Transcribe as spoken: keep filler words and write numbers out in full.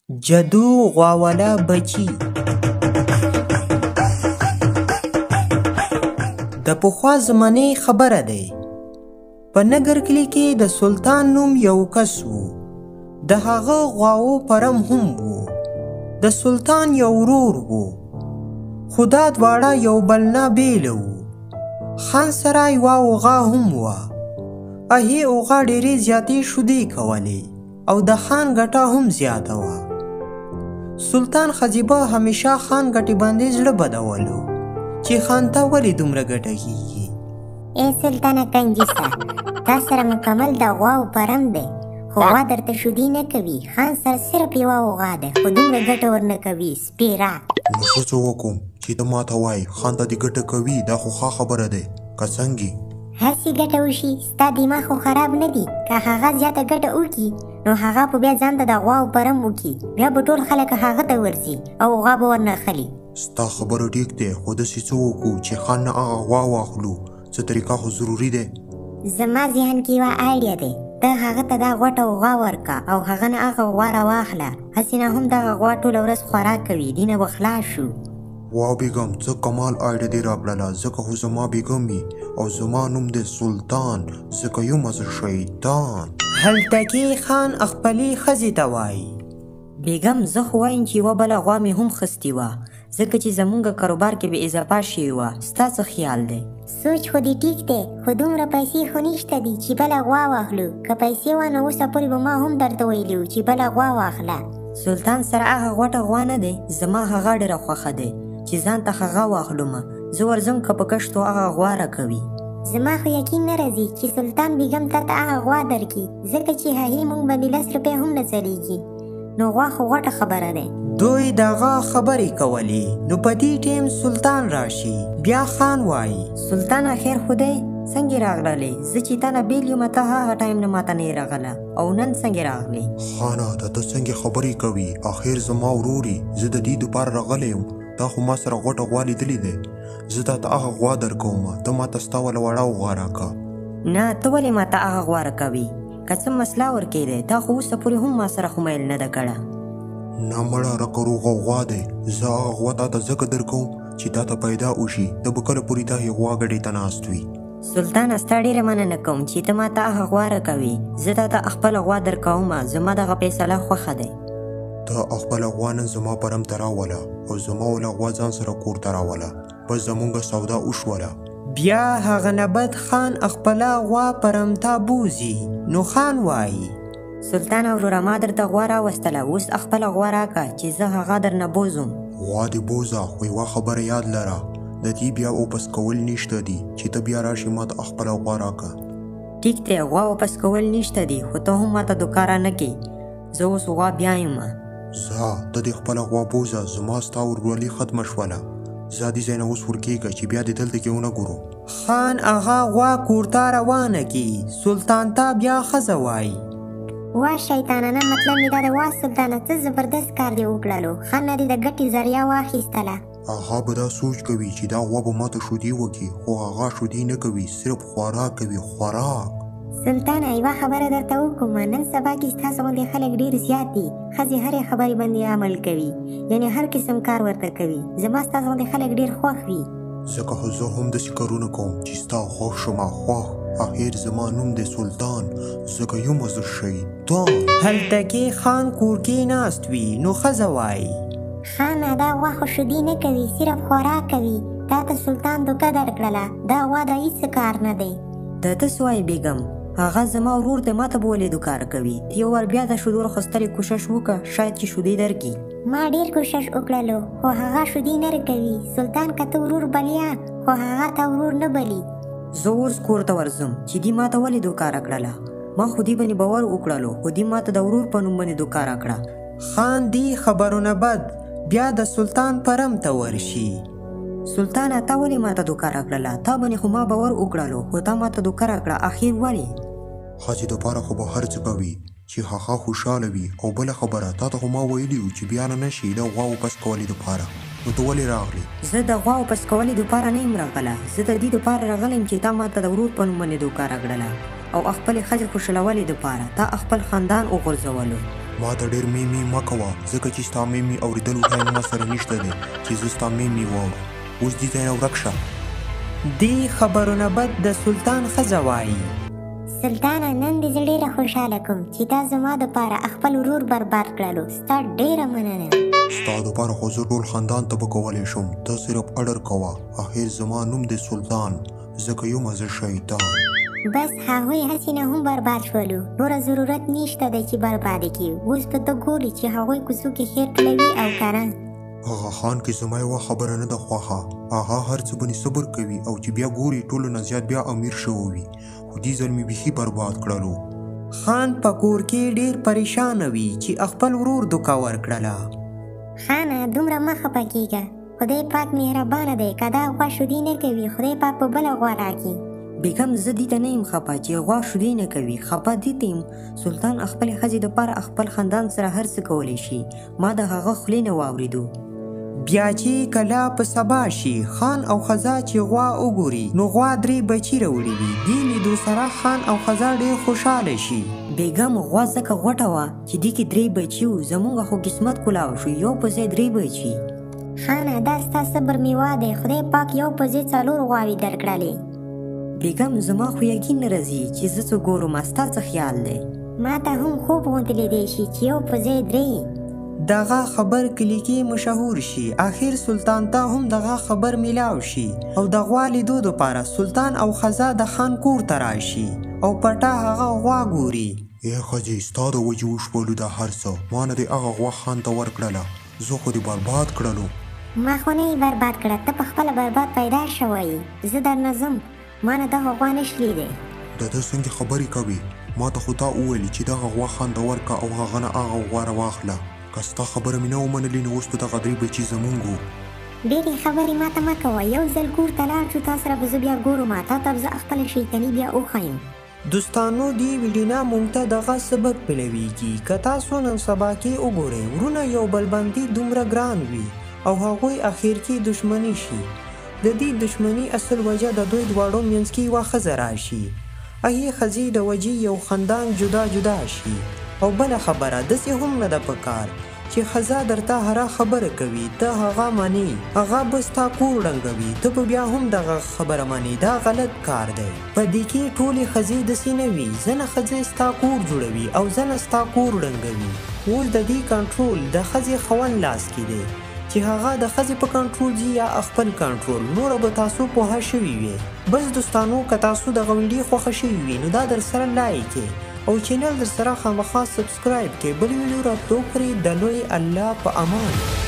جدو غواوله بچي د پخوا زمانې خبره دی. په نګر کلي کې د سلطان نوم یو کس و. د هغه غواو پرم هم و. د سلطان یو ورور و. خو دا دواړه یو بل نه بیله وو. خان سره یوه اوغه هم وه. هغې اوغه ډېرې زیاتې شیدې کولې او د خان ګټه هم زیاته وه. سلطان خزیبه همیشه خان ګټې باندې زړه بدولو چې خان ته ولې دومره ګټه کېږي. ای سلطانه کنجوسه، تا سره مکمل د غواو پرم دی، خو غوا درته شیدې نه کوي. خان سره صرف یوه اوغه ده، خو دومره ګټه ورنه کوي. سپیره نو زه څه وکړم چې ته ماته وایې خان ته دې ګټه کوي؟ دا خو ښه خبره دی که څنګه؟ هسې ګټه وشي، ستا دماغ خو خراب نه دي. که هغه زیاته ګټه وکړي نو هغه په بیا ځان ته د غواو پرم وکړي، بیا به ټول خلک هغه ته ورځي او غوا به ورنه اخلي. ستا خبره ټیک دی، خو داسې څه وکړو چې خان نه هغه غوا واخلو؟ څه طریقه خو ضروري دی. زما ذهن کې یوه آیډیا دی. ته هغه ته دا غوټه غوا ورکه او هغه نه هغه غوا راواخله. هسې نه هم دغه غوا ټوله ورځ خوراک کوي، دینه به خلاص شو. وا بیګم څه کمال آیډیا دې راکړله. ځکه خو زما بیګم وي او زما نوم دی سلطان، ځکه یم زه شیطان. هلته کې خان خپلې ښځې ته وایي بیګم زه خو وایم چې یوه بله غوا مې هم خستې وه، ځکه چې زمونږ کاروبار کې به اضافه شوې وه. ستا څه خیال دی؟ سوچ خو دې ټیک دی، خو دومره پیسې خو نشته دي چې بله غوا واخلو. که پیسې وه نو اوسه پورې به ما هم درته ویلي وو چې بله غوا واخله. سلطان سره هغه غوټه غوا نه دی، زما هغه ډېره خوښه دی چې ځان ته هغه واخلومه. زه ورځم که په کشتو هغه غوا راکوي. زما خو یقین نه راځي چې سلطان بیګم تا ته هغه غوا درکړي، ځکه چې هغې موږ باندې لس روپۍ هم نه چلیږي. نو غوا خو غوټه خبره دی. دوی دغه خبرې کولې. نو په دې ټیم سلطان راشي. بیا خان وایي سلطانه خیر خو دی، څنګه راغلې؟ زه چې تا نه بیل یم، ته هغه ټایم نه ماته نه راغله او نن څنګه راغلې؟ خانه ته ته څنګه خبرې کوي؟ اخر زما وروري، زه د دې دپاره راغلی یم. تا خو ما سره غوټه غوا لیدلې دی. زه تا ته هغه غوا درکومه، ته ماته ستا وله وړه غوا راکړه. نه ته ولې ماته هغه غوا راکوي؟ که څه مسله ورکې دی، تا خو اوسه پورې هم ما سره خو میل نه ده کړه. نه مړه رکه روغه غوا دی. زه هغه غوا تا ته ځکه درکوم چې تا ته پیدا وشي، ته به کله پورې دا غوا ګډې ته ناست وي. سلطانه ستا ډېره مننه کوم چې ته ماته هغه غوا راکوي. زه تا ته خپله غوا درکومه، زما دغه فیصله خوښه دی. ته خپله غوا نن زما پرم ته راوله او زما وله غوا ځان سره کور ته راوله، بس زمونږ سودا وشوله. بیا هغه نه بد خان خپله غوا پرم ته بوځي. نو خان وایي سلطانه وروره ما درته غوا راوستله، اوس خپله غوا راکړه چې زه هغه درنه بوځم. غوا دې بوځه، خو یوه خبره یاد لره، د دې بیا واپس کول نشته دي چې ته بیا راشې ما ته خپله غوا راکړه. ټیک دی، غوا واپس کول نشته دي، خو ته هم ماته دوکاره نه کې. زه اوس غوا بیایم. ځه ته دې خپله غوا بوځه، زما ستا ورورولي ختمه شوله. ځه دې ځای نه اوس ورکېږه چې بیا دې دلته کې ونه ګورو. خان هغه غوا کور ته روانه کي. سلطان ته بیا ښځه وایي وا شیطانانه، مطلب مې دا د وا سلطانه څه زبردست کار دې وکړلو. خان نه دې د ګټې ذریعه واخیستله. هغه به دا سوچ کوي چې دا غوا به ماته شیدې وکړي، خو هغه شیدې نه کوي، صرف خوراک کوي. خوراک سلطانه یوه خبره درته وکړم، نن سبا کې ستاسو غوندې خلک ډېر زیات دي. ښځې هرې خبرې باندې عمل کوي، یعنې هر قسم کار ورته کوي. زما ستاسو غوندې خلک ډېر خوښ وي. ځکه خو زه هم داسې کارونه کوم چې ستا خوښ شمه. خوښ اخر زما نوم دی سلطان، ځکه یم زه شیطان. هلته کې خان کور کې ناست وي. نو ښځه وایي خانه دا غوا خو شیدې نه کوي، صرف خوراک کوي. تا ته سلطان دوکه درکړله، دا غوا د هېڅ کار نه دی. د ته څه وایې بیګم؟ هغه زما ورور دی، ما ته به ولې دوکاره کوي؟ ته یو وار بیا د شیدو راخیستلې کوشش وکړه، شاید چې شیدې درکړي. ما ډېر کوشش وکړلو، خو هغه شیدې نه راکوي. سلطان که ته ورور بلیا، خو هغه ته ورور نه بلي. زه اوس کور ته ورځم چې دې ما ته ولې دوکاره کړله. ما خو دې باندې باور وکړلو، خو دې ما ته د ورور په نوم باندې دوکاره کړه. خان دې خبرونه بد بیا د سلطان پرم ته ورشي. سلطانه تا ولې ما ته دوکاره کړله؟ تا باندې خو ما باور وکړلو، خو تا ما ته دوکاره کړه. اخر ولې؟ ښځې دپاره خو به هر څه کوي چې هغه خوشحاله وي. او بله خبره، تا ته خو ما ویلي وو چې بیا نه نشي د غوا واپس کولې دپاره. نو ته ولې راغلې؟ زه د غوا واپس کولې دپاره نه یم راغله. زه د دې دپاره راغلی یم چې تا ما ته د ورور په نوم باندې دوکاره کړله او خپلې ښځې خوشحالولې دپاره تا خپل خاندان وغورځولو. ما ته ډېر می می مه کوه ځکه چې ستا می می اورېدلو ټایم ما سره نشته دی چې زه ستا می می واورم. اوس دې ځای نه ورک شه. دې خبرو نه بد د سلطان ښځه وایي سلطانه نن دې زه ډېره خوشحاله کوم چې تا زما دپاره خپل ورور برباد کړلو. ستا ډېره مننه. ستا دپاره خو زه ټول خاندان ته به کولی شم. ته صرف اډر کوه. اخر زما نوم دی سلطان ځکه یمه زه شیطان. بس هغوی هسې نه هم برباد شولو. نوره ضرورت نشته دی چې برباد یې کړي. اوس به ته ګورې چې هغوی کوڅو کې خیر ټولوي او که نه. هغه خان کې زما یوه خبره نه ده خوښه. هغه هر څه باندې صبر کوي او چې بیا ګوري ټولو نه زیات بیا امیر شوی وي. خو دې ځل مې بیخي برباد کړلو. خان په کور کې ډېر پریشانه وي چې خپل ورور دوکه ورکړله. خانه دومره مه خفه کېږه. خدای پاک مهربانه دی. که دا غوا شودي نه کوي خدای پاک په بله غوا راکړي. بیګم زه دې ته نه یم خفه چې غوا شودې نه کوي. خفه دې ته یم سلطان خپلې ښځې دپاره خپل خاندان سره هر څه کولی شي. ما د هغه خولې نه واورېدو. بیا چې کله په سبا شي خان او ښځه چې غوا وګوري نو غوا درې بچي راوړي وي. دې لیدو سره خان او ښځه ډېر خوشحاله شي. بیګم غوا ځکه غوټه وه چې دې کې درې بچي وو. زموږ خو قسمت کولاو شو یو په ځای درې بچي. خانه دا ستا صبر میوه دی. خدای پاک یو په ځای څلور غواوې درکړلې. بیګم زما خو یقین نه راځي چې زه څه ګورم. ستا څه خیال دی؟ ما ته هم خوب غوندې لیدی شي چې یو په ځای درې. دغه خبر کلی کې مشهور شي. آخر سلطان ته هم دغه خبر میلاو شي او د غوا لیدو دپاره سلطان او ښځه د خان کور ته راشي او پټه هغه غوا ګوري. ای ښځې ستا د وجې وشپلو دا هر څه. ما نه دې هغه غوا خان ته ورکړله. زه خو دې برباد کړلو. ما خو نه یې برباد کړه. ته پخپله برباد پیدا شوی. زه درنه ځم. ما نه دغه غوا نشي لیدی. د ده څنګه خبرې کوي؟ ما ته خو تا وویلې چې دغه غوا خان ته ورکړه او هغه نه هغه غوا راواخله. که ستا خبره مې نه ومنلې نو اوس به دغه درې بچي زمونږ وو. ډېرې خبرې ما ته مه کوه. یو ځل کور ته لاړ شو تا سره به زه بیا ګورم. تا ته به زه خپله شیطاني بیا وښیم. دوستانو دې ویډیو نه موږ ته دغه سبق معلومیږي. که تاسو نن سبا کې وګورئ ورونه یو بل باندې دومره ګران وي او هغوی اخر کې دښمني شي. د دې دښمني اصل وجه د دوی دواړو منځ کې یوه ښځه راشي. هغې ښځې د وجې یو خاندان جدا جدا شي. او بله خبره داسې هم نه ده پکار چې ښځه درته هره خبره کوي ته هغه منې. هغه به ستا کور ړنګوي ته به بیا هم دغه خبره منې. دا غلط کار دی. په دې کې ټولې ښځې داسې نه وي. ځنه ښځې ستا کور جوړوي او ځنه ستا کور ړنګوي. اوس د دې کنټرول د ښځې خاوند لاس کې دی چې هغه د ښځې په کنټرول ځي یا خپل کنټرول. نوره به تاسو پوهه شوي وي. بس دوستانو که تاسو دغه ویډیو خوښه شوي وي نو دا در سره لایک کړئ او چینل در سره خامخا سبسکرایب کړئ. بل ویډیو راتلو پورې د لوی الله په امان.